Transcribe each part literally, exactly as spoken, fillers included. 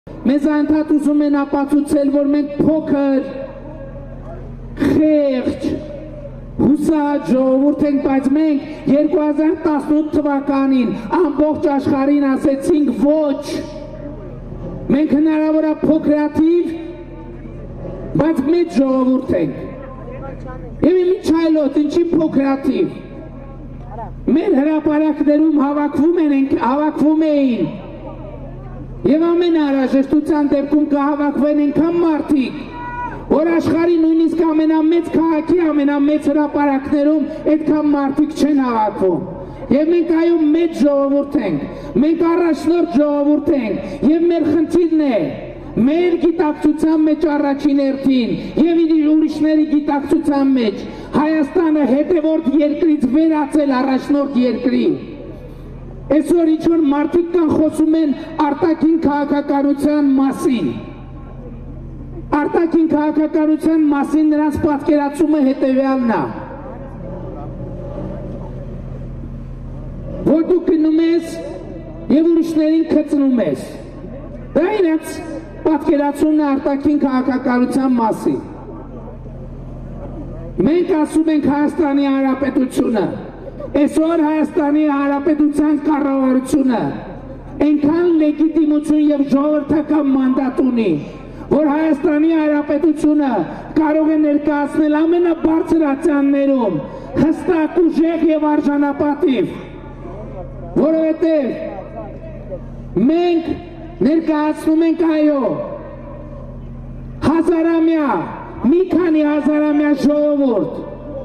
Մեզ այնթատ ուզում են ապացուցել, որ մենք փոքր, խեղճ, հուսահատ ժողովուրդ ենք, բայց մենք երկու հազար տասնութ թվականին ամբողջ աշխարհին ասեցինք ոչ։ Մենք հնարավոր է փոքրաթիվ, բայց մեծ ժողովուրդ ենք։ Եվ իմիջայլոտ, ինչի փոքրաթիվ։ Մեր հրապարակներում հավաքվում էին և ամեն անհրաժեշտության դեպքում կհավաքվեն այնքան մարդիկ, որ աշխարհի նույնիսկ ամենամեծ քաղաքի ամենամեծ հրապարակներում այդքան մարդիկ չեն հավաքվում։ Եվ մենք այո մեծ ժողովուրդ ենք, մենք առաջնորդ ժողովուրդ ենք, և մեր խնդիրն է մեր գիտակցության մեջ առաջին հերթին և ուրիշների գիտակցության մեջ Հայաստանը հետևորդ երկրից վերածել առաջնորդ երկրի։ Այսօր ինչ-որ մարդիկ կան խոսում են արտաքին քաղաքականության մասին։ Արտաքին քաղաքականության մասին նրանց պատկերացումը հետևյալն է, որ դու գնում ես և ուրիշներին քծնում ես։ Դա իրենց պատկերացումն է արտաքին քաղաքականության մասին։ Մենք ասում ենք Հայաստանի Հանրապետությունը, այսօր Հայաստանի Հանրապետության կառավարությունը այնքան լեգիտիմություն և ժողովրդական մանդատ ունի, որ Հայաստանի Հանրապետությունը կարող է ներկայացնել ամենաբարձր ատյաններում հստակ, ուժեղ և արժանապատիվ, որովհետև մենք ներկայացնում ենք այո հազարամյա, մի քանի հազարամյա ժողովուրդ,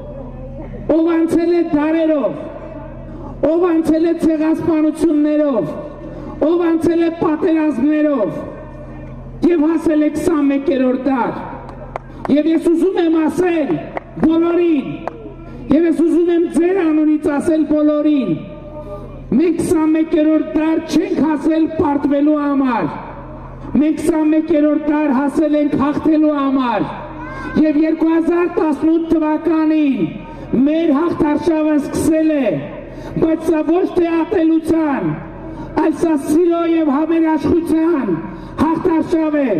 ով անցել է դարերով, ով անցել է ցեղասպանություններով, ով անցել է պատերազմներով և հասել է քսանմեկերորդ դար։ Եվ ես ուզում եմ ասել բոլորին, և ես ուզում եմ ձեր անունից ասել բոլորին, մենք քսանմեկերորդ դար չենք հասել պարտվելու համար, մենք քսանմեկերորդ դար հասել ենք հաղթելու համար, և երկու հազար տասնութ թվականին մեր հաղթարշավը սկսել է, բայց սա ոչ թե ատելության, այլ սա սիրո և համերաշխության հաղթարշավ է,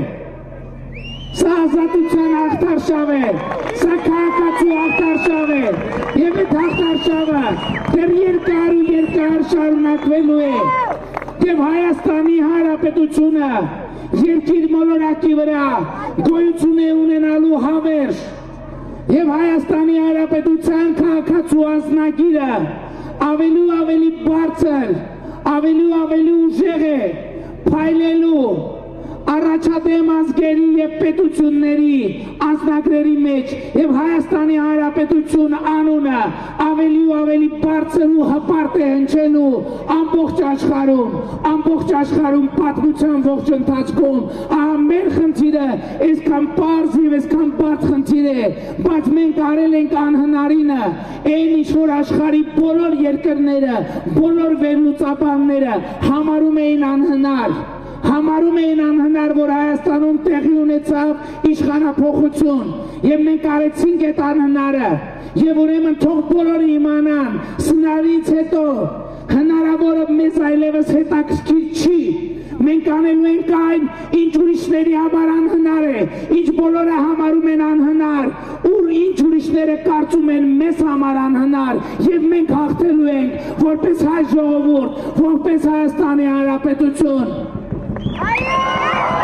սա ազատության հաղթարշավ է, սա քաղաքացու հաղթարշավ է, և այդ հաղթարշավը դեռ երկար ու երկար շարունակվելու է, և Հայաստանի Հանրապետությունը երկիր մոլորակի վրա գոյություն է ունենալու հավերժ, և Հայաստանի Հանրապետության քաղաքացու անձնագիրը ավելի ու ավելի բարձր, ավելի ու ավելի ուժեղ է փայլելու առաջադեմ ազգերի և պետությունների անձնագրերի մեջ և Հայաստանի Հանրապետություն անունը ավելի ու ավելի բարձր ու հպարտ է հնչելու ամբողջ աշխարհում, ամբողջ աշխարհում պատմության ողջ ընթացքում, ահա մեր խնդիրը այսքան պարզ և այսքան բարդ խնդիր է, բայց մենք արել ենք անհնարինը, այն ինչ որ աշխարհի բոլոր երկրները, բոլոր վերլուծաբանները համարում էին անհնար, համարում էին անհնար, որ Հայաստանում տեղի ունեցավ իշխանափոխություն, և մենք արեցինք այդ անհնարը, և ուրեմն թող բոլորը իմանան, սնարից հետո հնարավորը մեզ այլևս հետաքրքիր չի, մենք անելու ենք այն, ինչ ուրիշների համար անհնար է, ինչ բոլորը համարում են անհնար, ուր ինչ ուրիշները կարծում են մեզ համար անհնար, և մենք հաղթելու ենք, որպես հայ ժողովուրդ, որպես Հայաստանի Հանրապետություն։